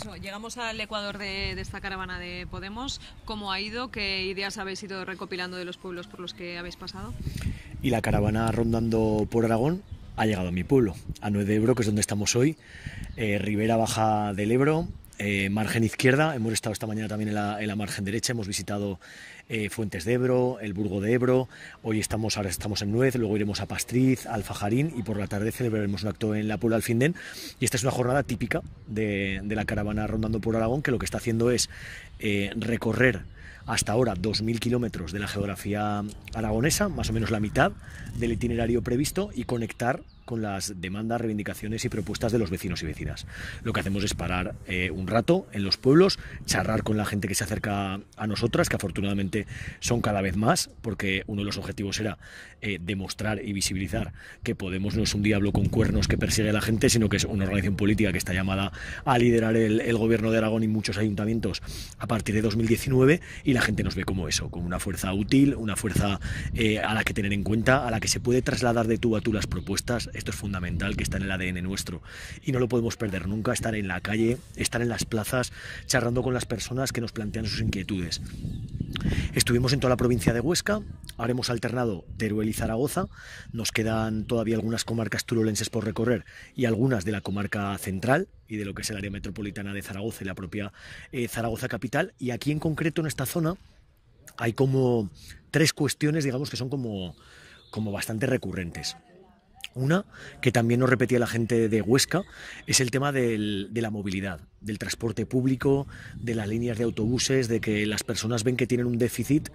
eso, llegamos al Ecuador de esta caravana de Podemos. ¿Cómo ha ido? ¿Qué ideas habéis ido recopilando de los pueblos por los que habéis pasado? Y la caravana rondando por Aragón ha llegado a mi pueblo, a Nuez de Ebro, que es donde estamos hoy, Ribera Baja del Ebro, margen izquierda. Hemos estado esta mañana también en la margen derecha, hemos visitado Fuentes de Ebro, el Burgo de Ebro. Ahora estamos en Nuez, luego iremos a Pastriz, al Alfajarín, y por la tarde celebraremos un acto en la Puebla Alfindén. Y esta es una jornada típica de la caravana rondando por Aragón, que lo que está haciendo es recorrer hasta ahora 2.000 kilómetros de la geografía aragonesa, más o menos la mitad del itinerario previsto, y conectar con las demandas, reivindicaciones y propuestas de los vecinos y vecinas. Lo que hacemos es parar un rato en los pueblos, charlar con la gente que se acerca a nosotras, que afortunadamente son cada vez más, porque uno de los objetivos era demostrar y visibilizar que Podemos no es un diablo con cuernos que persigue a la gente, sino que es una organización política que está llamada a liderar el gobierno de Aragón y muchos ayuntamientos a partir de 2019, y la gente nos ve como eso, como una fuerza útil, una fuerza a la que tener en cuenta, a la que se puede trasladar de tú a tú las propuestas. Esto es fundamental, que está en el ADN nuestro y no lo podemos perder nunca: estar en la calle, estar en las plazas, charlando con las personas que nos plantean sus inquietudes. Estuvimos en toda la provincia de Huesca, ahora hemos alternado Teruel y Zaragoza, nos quedan todavía algunas comarcas turolenses por recorrer y algunas de la comarca central y de lo que es el área metropolitana de Zaragoza y la propia Zaragoza capital. Y aquí en concreto, en esta zona, hay como tres cuestiones, digamos, que son como bastante recurrentes. Una, que también nos repetía la gente de Huesca, es el tema de la movilidad, del transporte público, de las líneas de autobuses, de que las personas ven que tienen un déficit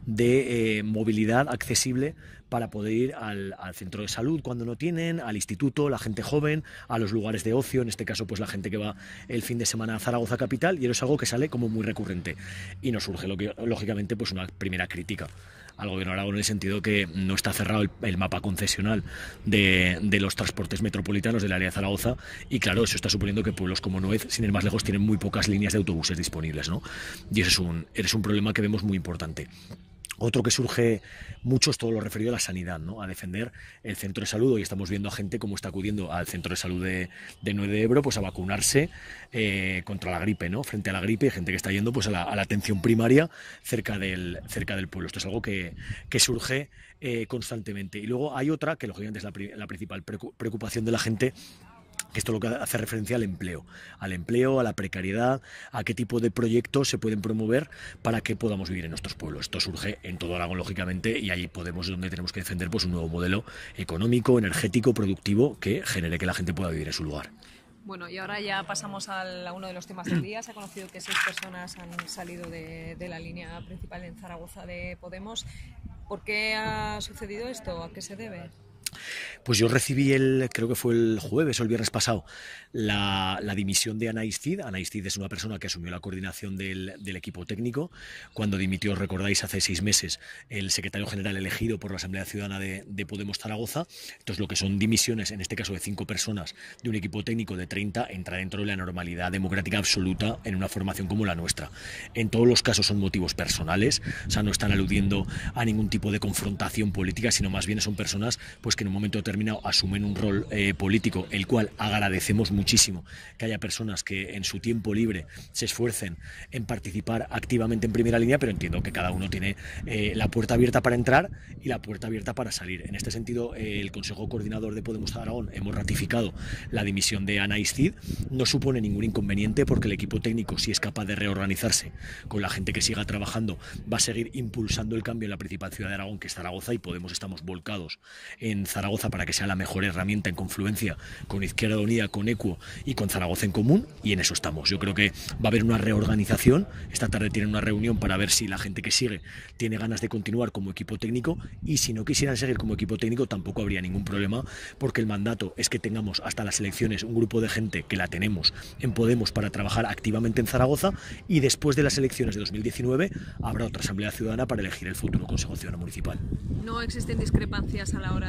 de movilidad accesible para poder ir al centro de salud cuando no tienen, al instituto, la gente joven, a los lugares de ocio, en este caso pues la gente que va el fin de semana a Zaragoza capital, y eso es algo que sale como muy recurrente. Y nos surge lógicamente pues una primera crítica al gobierno de Aragón, en el sentido que no está cerrado el mapa concesional de los transportes metropolitanos del área de Zaragoza, y claro, eso está suponiendo que pueblos como Nuez, sin ir más lejos, tienen muy pocas líneas de autobuses disponibles, ¿no? Y eso es un problema que vemos muy importante. Otro que surge mucho es todo lo referido a la sanidad, ¿no? A defender el centro de salud. Hoy estamos viendo a gente cómo está acudiendo al centro de salud de Nuez de Ebro pues a vacunarse contra la gripe, ¿no? Frente a la gripe, hay gente que está yendo pues a la atención primaria cerca del pueblo. Esto es algo que surge constantemente. Y luego hay otra que lógicamente es la principal preocupación de la gente, que esto lo que hace referencia al empleo, a la precariedad, a qué tipo de proyectos se pueden promover para que podamos vivir en nuestros pueblos. Esto surge en todo Aragón, lógicamente, y ahí donde tenemos que defender pues un nuevo modelo económico, energético, productivo, que genere que la gente pueda vivir en su lugar. Bueno, y ahora ya pasamos a uno de los temas del día. Se ha conocido que 6 personas han salido de la línea principal en Zaragoza de Podemos. ¿Por qué ha sucedido esto? ¿A qué se debe? Pues yo recibí creo que fue el jueves o el viernes pasado, la dimisión de Anaïs Cid. Anaïs Cid es una persona que asumió la coordinación del equipo técnico cuando dimitió, recordáis, hace 6 meses el secretario general elegido por la Asamblea Ciudadana de Podemos Zaragoza. Entonces, lo que son dimisiones, en este caso de 5 personas, de un equipo técnico de 30, entra dentro de la normalidad democrática absoluta en una formación como la nuestra. En todos los casos son motivos personales, o sea, no están aludiendo a ningún tipo de confrontación política, sino más bien son personas pues que en un momento determinado asumen un rol político, el cual agradecemos muchísimo que haya personas que en su tiempo libre se esfuercen en participar activamente en primera línea, pero entiendo que cada uno tiene la puerta abierta para entrar y la puerta abierta para salir. En este sentido, el Consejo Coordinador de Podemos Aragón hemos ratificado la dimisión de Anaïs Cid. No supone ningún inconveniente, porque el equipo técnico, si es capaz de reorganizarse con la gente que siga trabajando, va a seguir impulsando el cambio en la principal ciudad de Aragón, que es Zaragoza, y Podemos estamos volcados en Zaragoza para que sea la mejor herramienta en confluencia con Izquierda Unida, con ECUO y con Zaragoza en Común, y en eso estamos. Yo creo que va a haber una reorganización. Esta tarde tienen una reunión para ver si la gente que sigue tiene ganas de continuar como equipo técnico, y si no quisieran seguir como equipo técnico tampoco habría ningún problema, porque el mandato es que tengamos hasta las elecciones un grupo de gente, que la tenemos en Podemos, para trabajar activamente en Zaragoza, y después de las elecciones de 2019 habrá otra Asamblea Ciudadana para elegir el futuro Consejo Ciudadano Municipal. ¿No existen discrepancias a la hora de tomar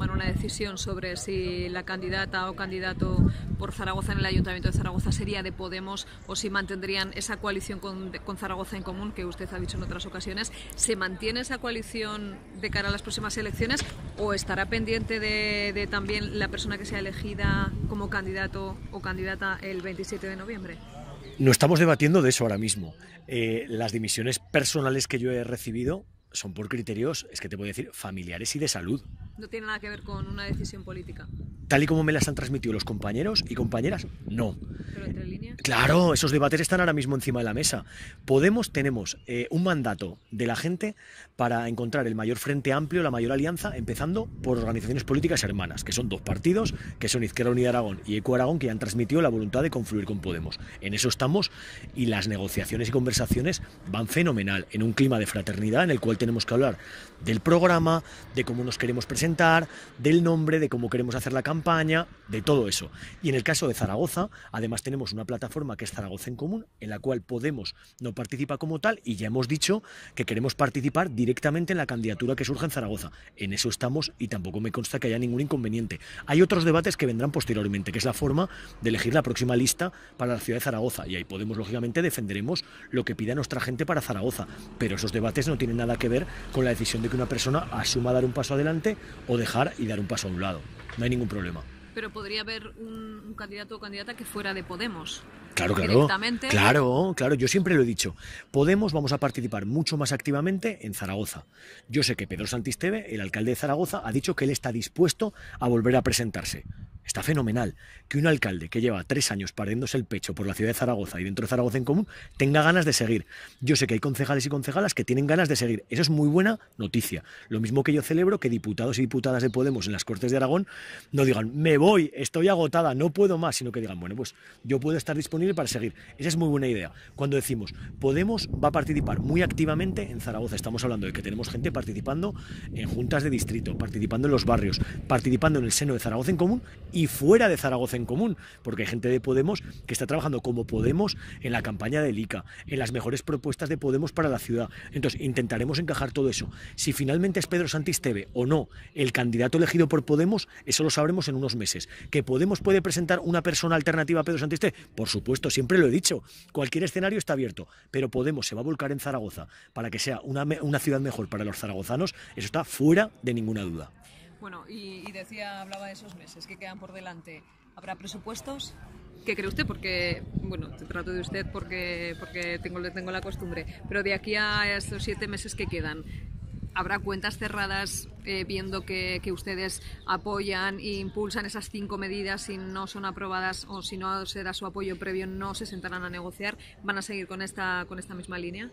tomar una decisión sobre si la candidata o candidato por Zaragoza en el Ayuntamiento de Zaragoza sería de Podemos o si mantendrían esa coalición con Zaragoza en Común, que usted ha dicho en otras ocasiones. ¿Se mantiene esa coalición de cara a las próximas elecciones o estará pendiente de también la persona que sea elegida como candidato o candidata el 27 de noviembre? No estamos debatiendo de eso ahora mismo. Las dimisiones personales que yo he recibido son por criterios, es que te voy a decir, familiares y de salud. No tiene nada que ver con una decisión política. Tal y como me las han transmitido los compañeros y compañeras, no. ¿Pero entre líneas? Claro, esos debates están ahora mismo encima de la mesa. Tenemos un mandato de la gente para encontrar el mayor frente amplio, la mayor alianza, empezando por organizaciones políticas hermanas, que son dos partidos, que son Izquierda Unida Aragón y Equo Aragón, que ya han transmitido la voluntad de confluir con Podemos. En eso estamos y las negociaciones y conversaciones van fenomenal, en un clima de fraternidad en el cual tenemos que hablar del programa, de cómo nos queremos presentar, del nombre, de cómo queremos hacer la campaña, de todo eso. Y en el caso de Zaragoza, además tenemos una plataforma que es Zaragoza en Común, en la cual Podemos no participa como tal y ya hemos dicho que queremos participar directamente en la candidatura que surja en Zaragoza. En eso estamos y tampoco me consta que haya ningún inconveniente. Hay otros debates que vendrán posteriormente, que es la forma de elegir la próxima lista para la ciudad de Zaragoza, y ahí Podemos, lógicamente, defenderemos lo que pida nuestra gente para Zaragoza, pero esos debates no tienen nada que ver con la decisión de que una persona asuma dar un paso adelante o dejar y dar un paso a un lado. No hay ningún problema. Pero podría haber un candidato o candidata que fuera de Podemos. Claro, Directamente. claro, yo siempre lo he dicho. Podemos vamos a participar mucho más activamente en Zaragoza. Yo sé que Pedro Santisteve, el alcalde de Zaragoza, ha dicho que él está dispuesto a volver a presentarse. Está fenomenal que un alcalde que lleva 3 años partiéndose el pecho por la ciudad de Zaragoza y dentro de Zaragoza en Común tenga ganas de seguir. Yo sé que hay concejales y concejalas que tienen ganas de seguir. Eso es muy buena noticia. Lo mismo que yo celebro que diputados y diputadas de Podemos en las Cortes de Aragón no digan, me voy, estoy agotada, no puedo más, sino que digan, bueno, pues yo puedo estar disponible para seguir. Esa es muy buena idea. Cuando decimos, Podemos va a participar muy activamente en Zaragoza, estamos hablando de que tenemos gente participando en juntas de distrito, participando en los barrios, participando en el seno de Zaragoza en Común y fuera de Zaragoza en Común, porque hay gente de Podemos que está trabajando como Podemos en la campaña del ICA, en las mejores propuestas de Podemos para la ciudad. Entonces intentaremos encajar todo eso. Si finalmente es Pedro Santisteve o no el candidato elegido por Podemos, eso lo sabremos en unos meses. ¿Que Podemos puede presentar una persona alternativa a Pedro Santisteve? Por supuesto, siempre lo he dicho, cualquier escenario está abierto, pero Podemos se va a volcar en Zaragoza para que sea una ciudad mejor para los zaragozanos, eso está fuera de ninguna duda. Bueno, y hablaba de esos meses que quedan por delante. ¿Habrá presupuestos? ¿Qué cree usted? Porque, bueno, te trato de usted porque tengo la costumbre, pero de aquí a estos 7 meses que quedan, ¿habrá cuentas cerradas viendo que ustedes apoyan e impulsan esas 5 medidas? Si no son aprobadas o si no se da su apoyo previo, no se sentarán a negociar. ¿Van a seguir con esta misma línea?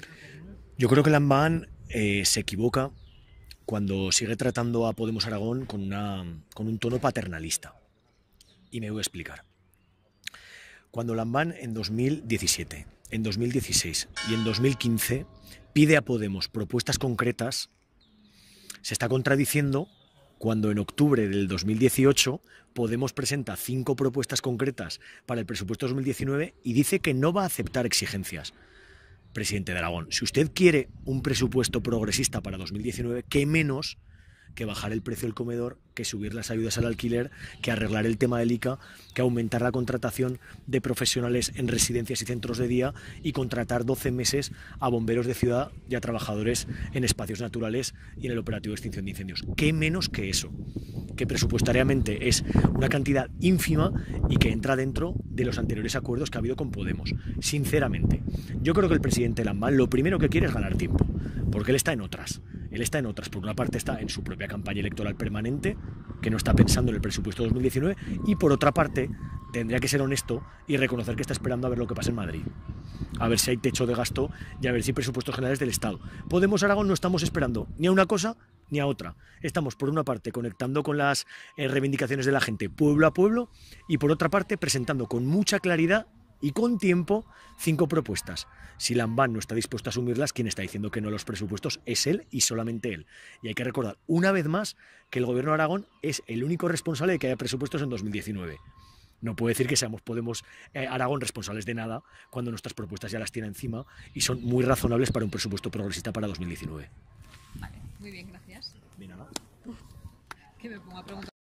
Yo creo que Lambán se equivoca cuando sigue tratando a Podemos Aragón con un tono paternalista. Y me voy a explicar. Cuando Lambán en 2017, en 2016 y en 2015 pide a Podemos propuestas concretas, se está contradiciendo cuando en octubre del 2018 Podemos presenta 5 propuestas concretas para el presupuesto 2019 y dice que no va a aceptar exigencias. Presidente de Aragón, si usted quiere un presupuesto progresista para 2019, ¿qué menos que bajar el precio del comedor, que subir las ayudas al alquiler, que arreglar el tema del ICA, que aumentar la contratación de profesionales en residencias y centros de día y contratar 12 meses a bomberos de ciudad y a trabajadores en espacios naturales y en el operativo de extinción de incendios? ¿Qué menos que eso? Que presupuestariamente es una cantidad ínfima y que entra dentro de los anteriores acuerdos que ha habido con Podemos. Sinceramente, yo creo que el presidente Lambán lo primero que quiere es ganar tiempo, porque él está en otras. Por una parte está en su propia campaña electoral permanente, que no está pensando en el presupuesto 2019, y por otra parte tendría que ser honesto y reconocer que está esperando a ver lo que pasa en Madrid. A ver si hay techo de gasto y a ver si hay presupuestos generales del Estado. Podemos Aragón no estamos esperando ni a una cosa ni a otra. Estamos por una parte conectando con las reivindicaciones de la gente pueblo a pueblo y por otra parte presentando con mucha claridad y con tiempo 5 propuestas. Si Lambán no está dispuesto a asumirlas, quien está diciendo que no a los presupuestos es él y solamente él. Y hay que recordar una vez más que el gobierno de Aragón es el único responsable de que haya presupuestos en 2019. No puede decir que seamos Podemos Aragón responsables de nada cuando nuestras propuestas ya las tiene encima y son muy razonables para un presupuesto progresista para 2019. Vale, muy bien, gracias. De nada. me pongo a preguntar.